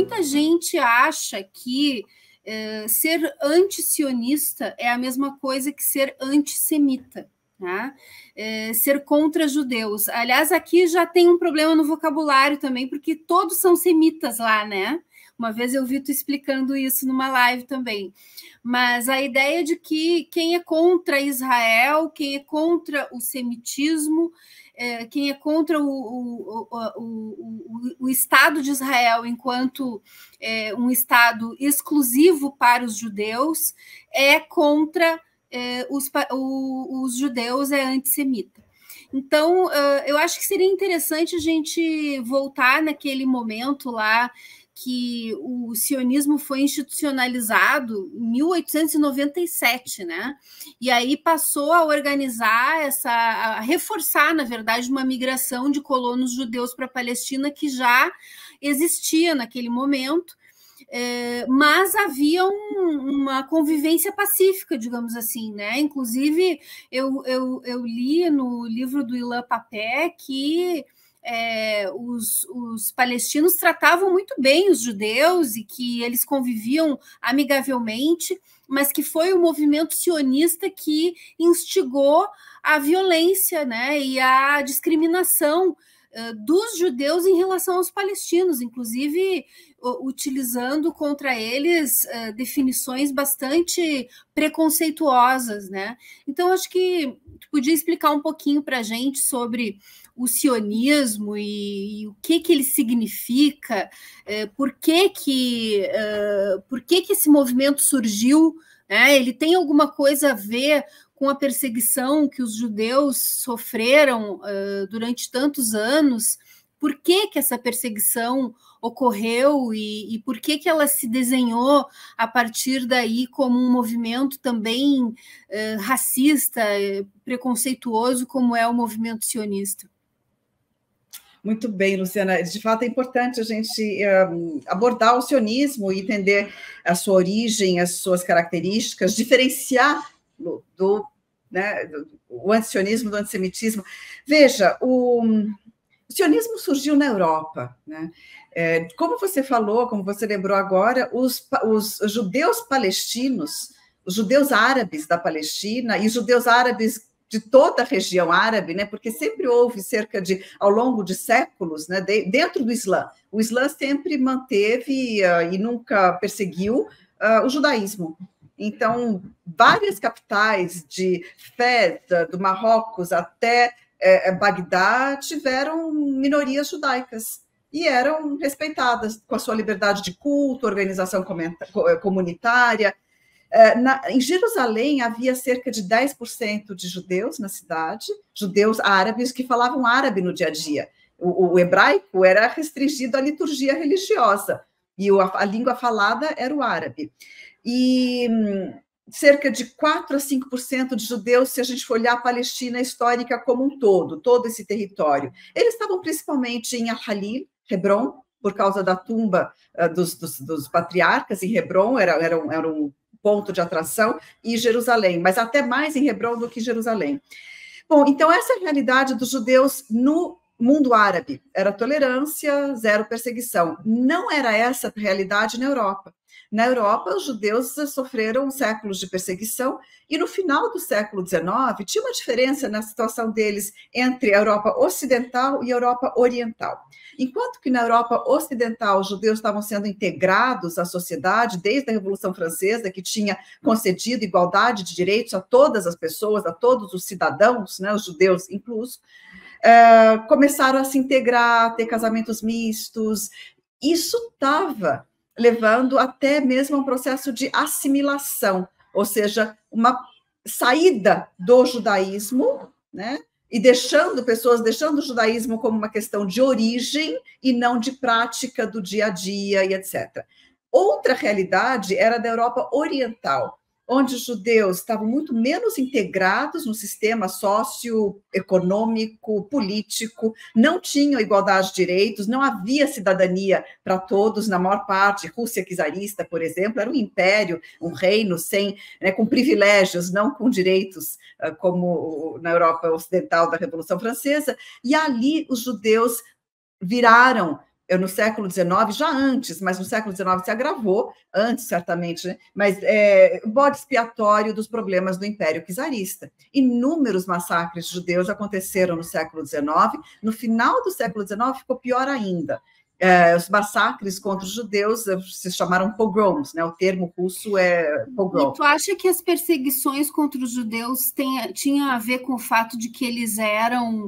muita gente acha que ser anti-sionista é a mesma coisa que ser antissemita, né? Ser contra judeus. Aliás, aqui já tem um problema no vocabulário também, porque todos são semitas lá, né? Uma vez eu vi tu explicando isso numa live também. Mas a ideia de que quem é contra Israel, quem é contra o semitismo, quem é contra o Estado de Israel enquanto um Estado exclusivo para os judeus, é contra os judeus, é antissemita. Então, eu acho que seria interessante a gente voltar naquele momento lá que o sionismo foi institucionalizado em 1897, né? E aí passou a organizar a reforçar, na verdade, uma migração de colonos judeus para a Palestina que já existia naquele momento, mas havia uma convivência pacífica, digamos assim, né? Inclusive, eu li no livro do Ilan Papé que os palestinos tratavam muito bem os judeus e que eles conviviam amigavelmente, mas que foi o movimento sionista que instigou a violência, né, e a discriminação dos judeus em relação aos palestinos, inclusive utilizando contra eles definições bastante preconceituosas, né? Então, acho que tu podia explicar um pouquinho para a gente sobre o sionismo e o que ele significa, por que esse movimento surgiu, né? Ele tem alguma coisa a ver com a perseguição que os judeus sofreram durante tantos anos? Por que essa perseguição ocorreu e por que ela se desenhou a partir daí como um movimento também racista, preconceituoso, como é o movimento sionista? Muito bem, Luciana. De fato, é importante a gente abordar o sionismo e entender a sua origem, as suas características, diferenciar o antisionismo do antissemitismo. Veja, o sionismo surgiu na Europa, né? Como você falou, como você lembrou agora, os judeus palestinos, os judeus árabes da Palestina e os judeus árabes de toda a região árabe, né? Porque sempre houve ao longo de séculos, né? Dentro do Islã. O Islã sempre manteve e nunca perseguiu o judaísmo. Então, várias capitais de Fez, do Marrocos até Bagdá tiveram minorias judaicas e eram respeitadas com a sua liberdade de culto, organização comunitária. Em Jerusalém, havia cerca de 10% de judeus na cidade, judeus árabes que falavam árabe no dia a dia. O hebraico era restringido à liturgia religiosa, e a língua falada era o árabe. E cerca de 4 a 5% de judeus, se a gente for olhar a Palestina histórica como um todo esse território. Eles estavam principalmente em Al-Halil, Hebron, por causa da tumba dos patriarcas em Hebron, era um ponto de atração, e Jerusalém, mas até mais em Hebron do que Jerusalém. Bom, então essa é a realidade dos judeus no mundo árabe. Era tolerância, zero perseguição. Não era essa a realidade na Europa. Na Europa, os judeus sofreram séculos de perseguição e no final do século XIX tinha uma diferença na situação deles entre a Europa Ocidental e a Europa Oriental. Enquanto que na Europa Ocidental os judeus estavam sendo integrados à sociedade desde a Revolução Francesa, que tinha concedido igualdade de direitos a todas as pessoas, a todos os cidadãos, né, os judeus inclusos, começaram a se integrar, a ter casamentos mistos. Isso estava levando até mesmo a um processo de assimilação, ou seja, uma saída do judaísmo, né? E deixando o judaísmo como uma questão de origem e não de prática do dia a dia e etc. Outra realidade era da Europa Oriental, onde os judeus estavam muito menos integrados no sistema socioeconômico, político, não tinham igualdade de direitos, não havia cidadania para todos, na maior parte. Rússia czarista, por exemplo, era um império, um reino com privilégios, não com direitos, como na Europa Ocidental da Revolução Francesa, e ali os judeus viraram no século XIX, já antes, mas no século XIX se agravou, antes certamente, né? Mas o bode expiatório dos problemas do Império Czarista. Inúmeros massacres judeus aconteceram no século XIX, no final do século XIX ficou pior ainda. Os massacres contra os judeus se chamaram pogroms, né? O termo russo é pogrom. E tu acha que as perseguições contra os judeus tinham a ver com o fato de que eles eram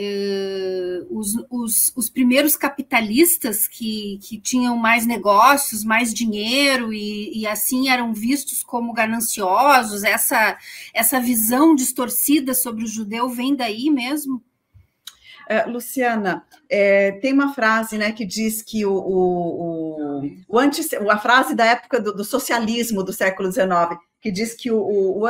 os primeiros capitalistas que tinham mais negócios, mais dinheiro e assim eram vistos como gananciosos? Essa visão distorcida sobre o judeu vem daí mesmo? Luciana, tem uma frase, né, que diz que a frase da época do socialismo do século XIX, que diz que o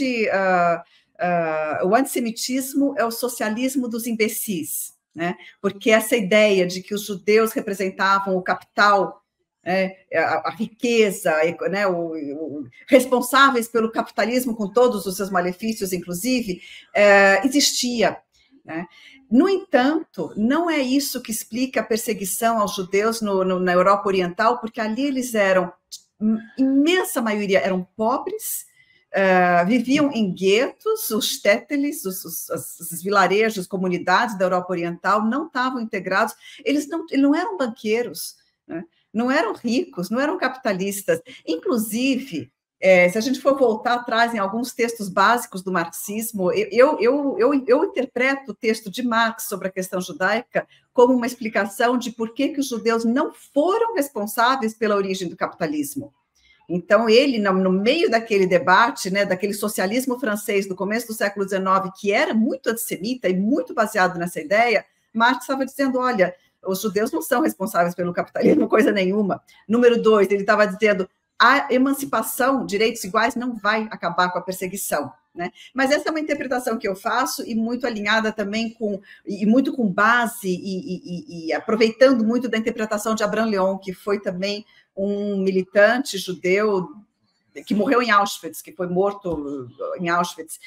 antissemitismo é o socialismo dos imbecis, né? Porque essa ideia de que os judeus representavam o capital, a riqueza, né, responsáveis pelo capitalismo com todos os seus malefícios, inclusive, existia, né? No entanto, não é isso que explica a perseguição aos judeus na Europa Oriental, porque ali eles eram, imensa maioria, eram pobres, viviam em guetos, os tételes, os vilarejos, comunidades da Europa Oriental não estavam integrados, eles não eram banqueiros, né? Não eram ricos, não eram capitalistas. Inclusive, se a gente for voltar atrás em alguns textos básicos do marxismo, eu interpreto o texto de Marx sobre a questão judaica como uma explicação de por que os judeus não foram responsáveis pela origem do capitalismo. Então, ele, no meio daquele debate, né, daquele socialismo francês do começo do século XIX, que era muito antissemita e muito baseado nessa ideia, Marx estava dizendo, olha, os judeus não são responsáveis pelo capitalismo, coisa nenhuma. Número 2, ele estava dizendo, a emancipação, direitos iguais, não vai acabar com a perseguição, né? Mas essa é uma interpretação que eu faço e muito alinhada também muito com base e aproveitando muito da interpretação de Abraham Leon, que foi também um militante judeu que morreu em Auschwitz, que foi morto em Auschwitz,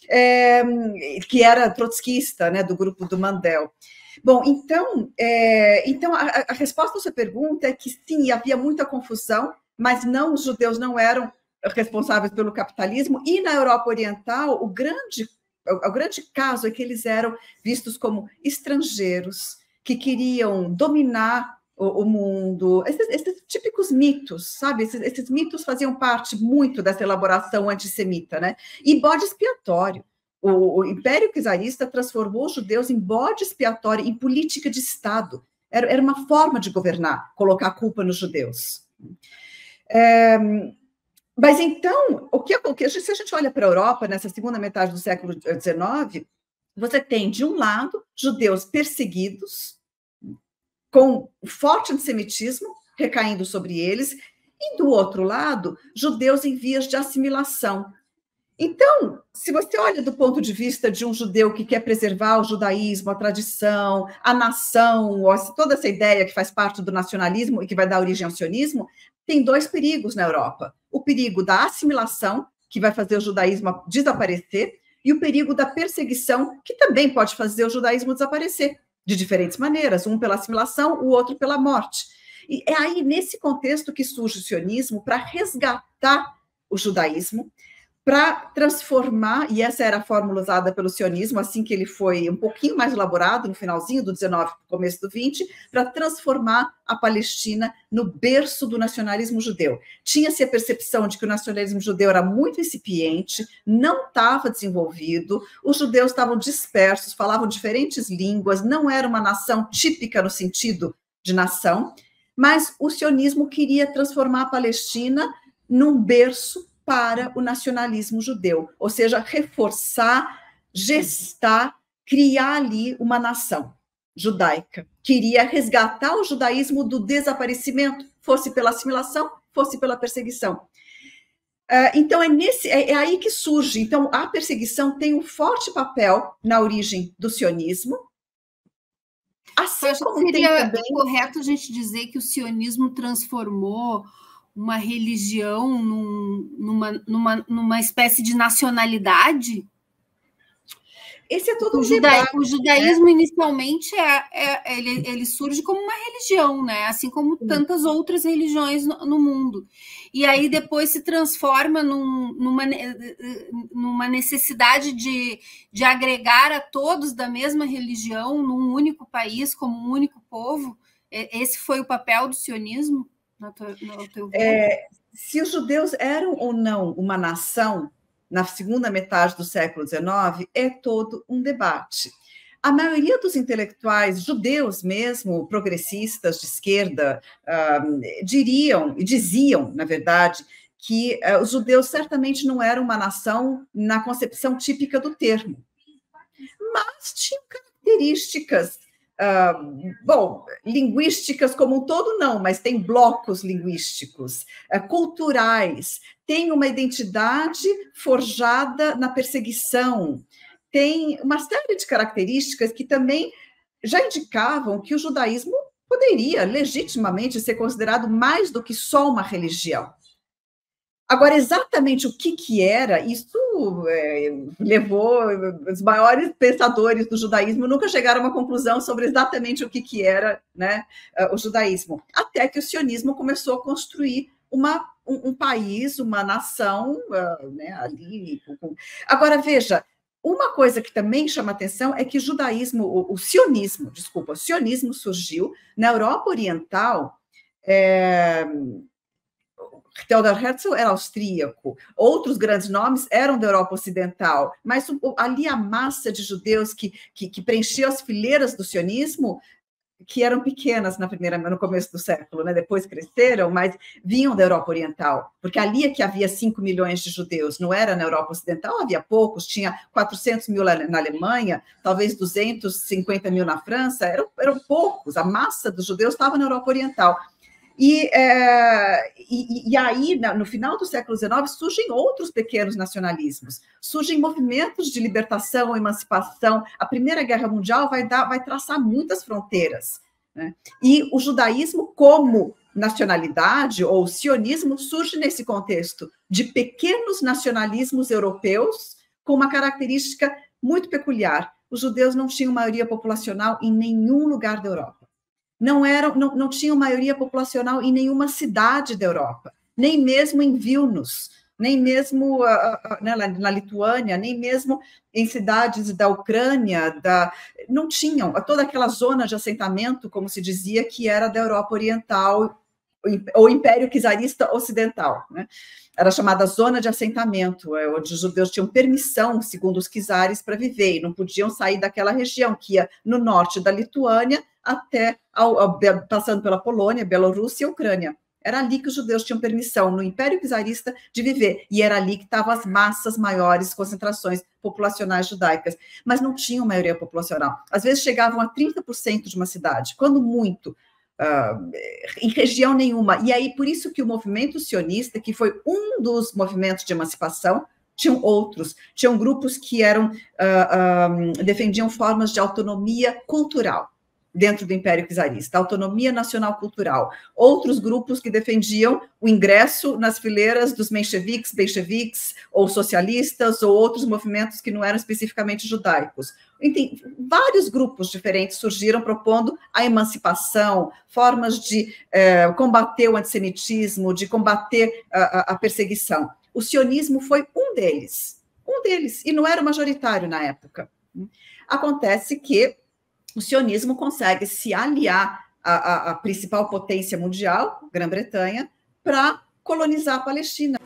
que era trotskista, né, do grupo do Mandel. Bom, então a resposta à sua pergunta é que sim, havia muita confusão, mas não, os judeus não eram responsáveis pelo capitalismo, e na Europa Oriental, o grande caso é que eles eram vistos como estrangeiros, que queriam dominar o mundo, esses típicos mitos, sabe? Esses mitos faziam parte muito dessa elaboração antissemita, né? E bode expiatório. O Império Czarista transformou os judeus em bode expiatório, em política de Estado. Era uma forma de governar, colocar a culpa nos judeus. Mas então, se a gente olha para a Europa, nessa segunda metade do século XIX, você tem, de um lado, judeus perseguidos, com forte antissemitismo recaindo sobre eles, e, do outro lado, judeus em vias de assimilação. Então, se você olha do ponto de vista de um judeu que quer preservar o judaísmo, a tradição, a nação, toda essa ideia que faz parte do nacionalismo e que vai dar origem ao sionismo, tem dois perigos na Europa. O perigo da assimilação, que vai fazer o judaísmo desaparecer, e o perigo da perseguição, que também pode fazer o judaísmo desaparecer, de diferentes maneiras, um pela assimilação, o outro pela morte. E é aí, nesse contexto, que surge o sionismo para resgatar o judaísmo, para transformar, e essa era a fórmula usada pelo sionismo, assim que ele foi um pouquinho mais elaborado, no finalzinho do 19, começo do 20, para transformar a Palestina no berço do nacionalismo judeu. Tinha-se a percepção de que o nacionalismo judeu era muito incipiente, não estava desenvolvido, os judeus estavam dispersos, falavam diferentes línguas, não era uma nação típica no sentido de nação, mas o sionismo queria transformar a Palestina num berço para o nacionalismo judeu, ou seja, reforçar, gestar, criar ali uma nação judaica. Queria resgatar o judaísmo do desaparecimento, fosse pela assimilação, fosse pela perseguição. Então, é aí que surge. Então, a perseguição tem um forte papel na origem do sionismo. Assim como seria também correto a gente dizer que o sionismo transformou uma religião numa espécie de nacionalidade? esse é todo um debate. O judaísmo, né? Inicialmente, ele surge como uma religião, né? Assim como tantas outras religiões no mundo. E aí depois se transforma numa necessidade de agregar a todos da mesma religião num único país, como um único povo. Esse foi o papel do sionismo, no teu ver? Se os judeus eram ou não uma nação na segunda metade do século XIX, é todo um debate. A maioria dos intelectuais judeus mesmo, progressistas de esquerda, diziam, na verdade, que os judeus certamente não eram uma nação na concepção típica do termo, mas tinham características, linguísticas como um todo não, mas tem blocos linguísticos, culturais, tem uma identidade forjada na perseguição, tem uma série de características que também já indicavam que o judaísmo poderia legitimamente ser considerado mais do que só uma religião. Agora, exatamente o que era, isso levou os maiores pensadores do judaísmo nunca chegaram a uma conclusão sobre exatamente o que era, né, o judaísmo, até que o sionismo começou a construir um país, uma nação, né, ali. Agora, veja, uma coisa que também chama atenção é que o sionismo surgiu na Europa Oriental. Theodor Herzl era austríaco, outros grandes nomes eram da Europa Ocidental, mas ali a massa de judeus que preencheu as fileiras do sionismo, que eram pequenas no começo do século, né? Depois cresceram, mas vinham da Europa Oriental, porque ali é que havia 5 milhões de judeus, não era na Europa Ocidental, havia poucos, tinha 400 mil na Alemanha, talvez 250 mil na França, eram poucos, a massa dos judeus estava na Europa Oriental. E aí, no final do século XIX, surgem outros pequenos nacionalismos, surgem movimentos de libertação, emancipação. A Primeira Guerra Mundial vai traçar muitas fronteiras, né? E o judaísmo, como nacionalidade, ou o sionismo, surge nesse contexto de pequenos nacionalismos europeus, com uma característica muito peculiar. Os judeus não tinham maioria populacional em nenhum lugar da Europa. Não tinham maioria populacional em nenhuma cidade da Europa, nem mesmo em Vilnius, nem mesmo na Lituânia, nem mesmo em cidades da Ucrânia, não tinham toda aquela zona de assentamento, como se dizia, que era da Europa Oriental, ou Império Czarista Ocidental, né? Era chamada zona de assentamento, onde os judeus tinham permissão, segundo os czares, para viver, e não podiam sair daquela região, que ia no norte da Lituânia, até passando pela Polônia, Bielorrússia e Ucrânia. Era ali que os judeus tinham permissão, no Império Czarista, de viver, e era ali que estavam as massas maiores, concentrações populacionais judaicas, mas não tinham maioria populacional. Às vezes chegavam a 30% de uma cidade, quando muito, em região nenhuma. E aí, por isso que o movimento sionista, que foi um dos movimentos de emancipação, tinham outros, tinham grupos que defendiam formas de autonomia cultural dentro do Império Czarista, autonomia nacional cultural. Outros grupos que defendiam o ingresso nas fileiras dos mencheviques, ou socialistas, ou outros movimentos que não eram especificamente judaicos. Enfim, vários grupos diferentes surgiram propondo a emancipação, formas de combater o antissemitismo, de combater a perseguição. O sionismo foi um deles, e não era majoritário na época. Acontece que o sionismo consegue se aliar à principal potência mundial, Grã-Bretanha, para colonizar a Palestina.